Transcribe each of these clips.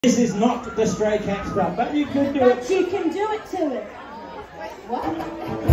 This is not the Stray Cats stuff, but you could do it. But you can do it to it. What?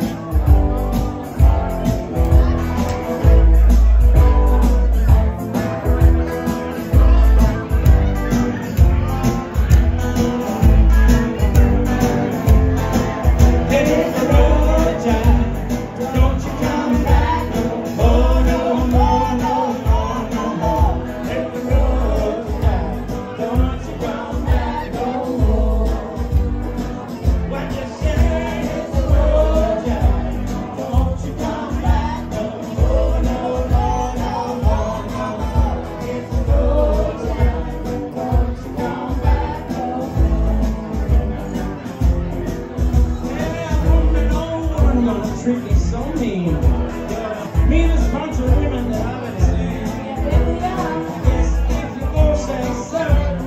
Treat me so mean. Meanest bunch of women that I've ever seen. Yes, if you all say so,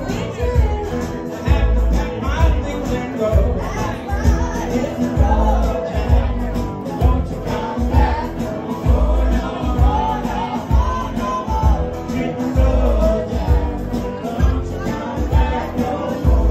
I have to pack my things and go. Hit the road, Jack. Won't you come back no more, no more, no more, no more. Hit the road, Jack. Won't you come back no more.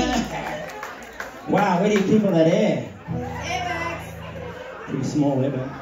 Wow, where do you keep all that air? Airbags. Pretty small airbags.